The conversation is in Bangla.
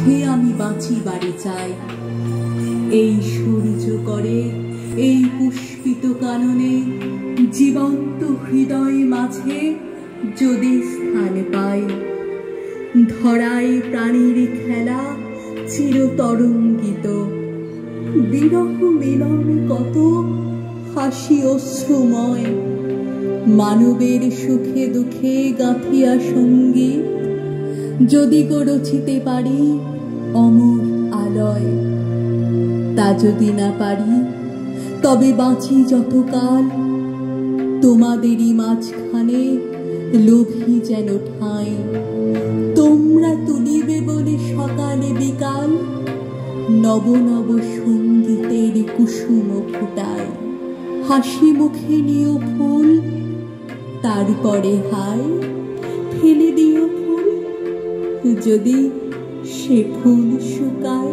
সাধে আমি বাঁচিবারে চাই। এই সূর্য করে এই পুষ্পিত কাননে জীবন্ত হৃদয় মাঝে যদি স্থান পাই, ধরায় প্রাণীর খেলা চিরতরঙ্গিত, বিরহ মিলন কত হাসি অশ্রুময়, মানবের সুখে দুঃখে গাঁথিয়া সঙ্গীত যদি গো রচিতে পারি অমর আলয়। তা যদি না পারি তবে বাঁচি যতকাল তোমাদেরই মাঝখানে লোভী যেন ঠাঁই। তোমরা তুলিবে বলে সকালে বিকাল নব নব সঙ্গীতের কুসুম ফুটায়। হাসি মুখে নিও ফুল, তারপরে হায় ফেলে দিও ফুল যদি সে ফুল শুকায়।